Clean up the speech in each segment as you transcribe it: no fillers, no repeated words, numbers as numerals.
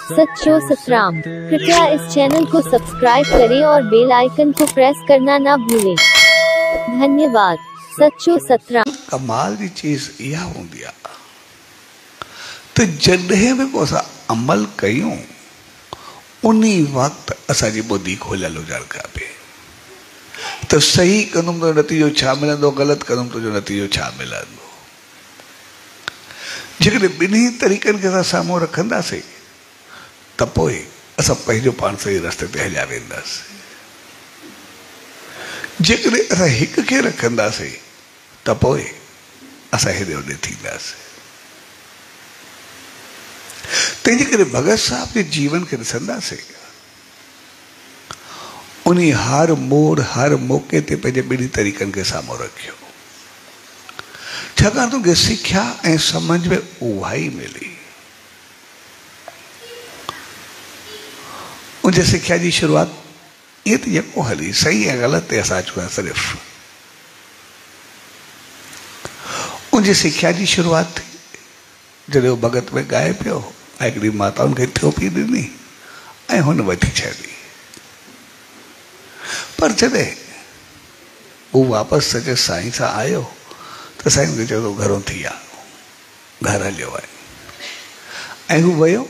सच्चो सतराम। कृपया इस चैनल को सब्सक्राइब करें और बेल आइकन को प्रेस करना ना भूलें। धन्यवाद। सच्चो सतराम। कमाल की चीज इहा हूंदी आहे त जॾहिं बि को असां अमल कयूं उन वक़्तु असांजी ॿुधी खोलियल हुजणु खपे त सही कंदुमि त नतीजो छा मिलंदो, ग़लति कंदुमि त जो नतीजो छा मिलंदो। जेकॾहिं ॿिन्ही तरीक़नि खे असां साम्हूं रखंदासीं त पोइ असां पंहिंजो पाण सही रस्ते ते हलिया वेंदासीं। जेकॾहिं असां हिक खे रखंदासीं त पोइ असां हेॾे होॾे थींदासीं। तंहिंजे करे भगत साहब जे जीवन खे ॾिसंदासीं, उन हर मोड़ हर मौक़े ते पंहिंजे ॿिन्ही तरीक़नि खे साम्हूं रखियो, छाकाणि त उनखे सिख्या ऐं सम्झ में उहा ई मिली। उनजे सिख्या जी शुरूआत ईअं त यको हली, सही ऐं ग़लति ते असां अचूं था सिर्फ़। उनजी सिख्या जी शुरूआत थी जॾहिं उहो भगत में ॻाए पियो ऐं हिकिड़ी माता उनखे थोपी ॾिनी ऐं हुन वठी छॾी। पर जॾहिं हू वापसि सॼे साईं सां आयो त साईं मूंखे चयो तो घरों थी आ, घर हलियो आहे। ऐं हू वियो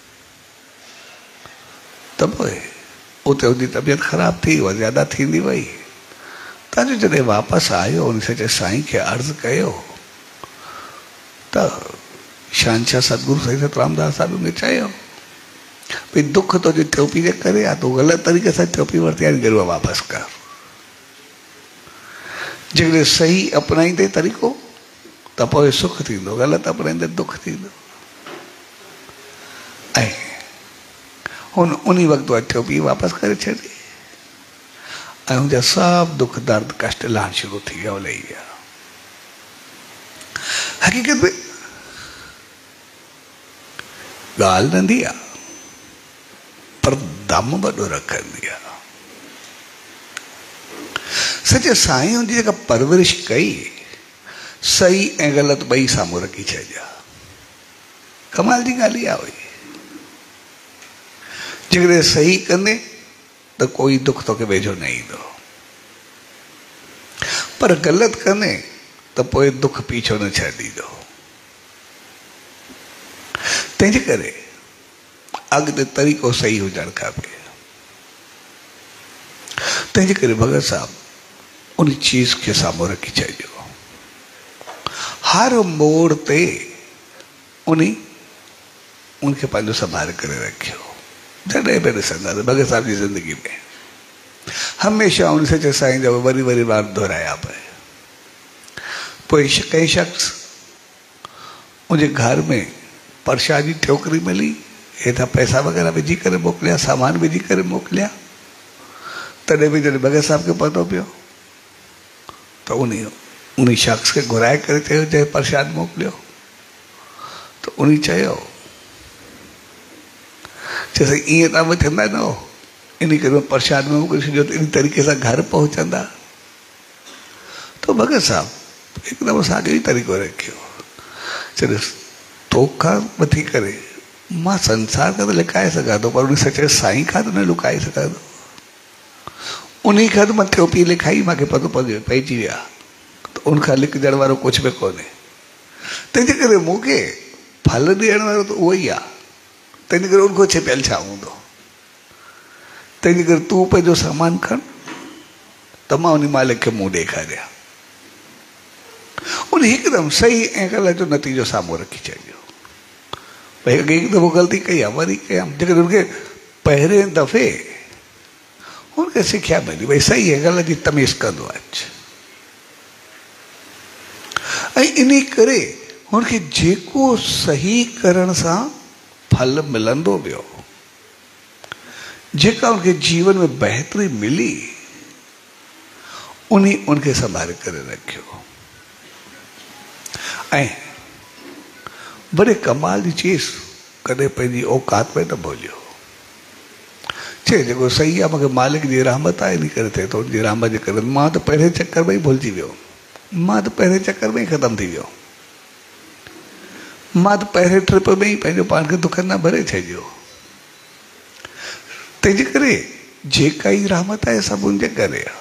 त पोइ उते उनजी तबियत ख़राब थी, उहा ज़्यादा थींदी वई। तव्हांजो जॾहिं वापसि आयो उन सॼे साईं खे अर्ज़ु कयो त शहंशाह सतगुरु साईं सतरामदास साहिब ने चयो भई दुख तुंहिंजी टोपी जे करे आहे, तूं ग़लति तरीक़े सां टोपी वरिती आहे, गिरवा वापसि कर। जेकॾहिं सही अपनाईंदे तरीक़ो त पोइ सुख थींदो, ग़लति अपनाईंदे दुख थींदो। ऐं हुन उन वक़्तु उहा टोपी वापसि करे छॾी ऐं हुनजा सभु दुख दर्द कष्ट लहण शुरू थी विया, लही विया। हक़ीक़त में ॻाल्हि नंढी आहे पर दम वॾो रखंदी आहे। सचे साईं हुनजी जेका परवरिश कई, सही ऐं ग़लति ॿई साम्हूं रखी छॾिया। कमाल जी ॻाल्हि इहा हुई। जेकॾहिं सही कंदे त कोई दुख तोखे वेझो न ईंदो, पर ग़लति कंदे त पोइ दुख पीछो न छॾींदो। तंहिंजे करे अॻिते तरीक़ो सही हुजणु खपे। तंहिंजे करे भगत साहब उन चीज़ खे साम्हूं रखी छॾियो। हर मोड़ ते उनखे पंहिंजो संभाले करे रखियो। जॾहिं बि ॾिसंदासीं भगत साहब जी ज़िंदगी में हमेशह उन सचे साईं जा वरी वरी बार दोहराया पए। पोइ कंहिं शख़्स उनजे घर में प्रसाद जी टोकरी मिली, हेठां पैसा वग़ैरह विझी करे मोकिलिया, सामान विझी करे मोकिलिया। तॾहिं बि जॾहिं भगत साहब खे पतो पियो त उन शख़्स खे घुराए करे चयो जंहिं प्रसाद मोकिलियो त उन चयो चयोसि ईअं तव्हां वठंदा न हो, इन करे प्रसाद में मोकिले छॾियो त इन तरीक़े सां घर पहुचंदा। त भगत साहब हिकदमि साॻियो ई तरीक़ो रखियो। चयोसि तोखां वठी करे मां संसार खां त लिकाए सघां थो, पर उन सचे साईं खां त न लुकाए सघां थो। उन खां त मां टोपी लिखाई, मूंखे पतो पइजी विया त उनखां लिकजण वारो कुझु बि कोन्हे। तंहिंजे करे मूंखे फल ॾियण वारो त उहो ई आहे। तंहिंजे करे उनखां छिपियल छा हूंदो। तंहिंजे करे तूं पंहिंजो सामान खण त मां उन मालिक खे मुंहुं ॾेखारियां। उन हिकदमि सही ऐं ग़लति जो नतीजो साम्हूं रखी छॾियो। भई हिकु दफ़ो ग़लती कई आहे, वरी कयां। जेकॾहिं उनखे पहिरें दफ़े उनखे सिख्या मिली भई सही ऐं ग़लति जी तमीज़ कंदो अच। ऐं इन करे हुनखे जेको सही करण सां फल मिलंदो वियो, जेका उनखे जीवन में बहितरी मिली, उनखे संभाले करे रखियो। ऐं बड़े कमाल जी चीज़, कॾहिं पंहिंजी औकात में न भुलियो। चए जेको सही आहे मूंखे मालिक जी रहमत आहे, इन करे थिए थो। उनजी रहमत जे करे मां त पहिरें चक्कर में ई भुलिजी वियो, मां त पहिरें चक्कर में ई ख़तमु थी वियो, मां त पहिरें ट्रिप में ई पंहिंजो पाण खे दुखनि सां भरे छॾियो। तेजे करे जे काई रहमत आहे सभुनि जे करे आहे।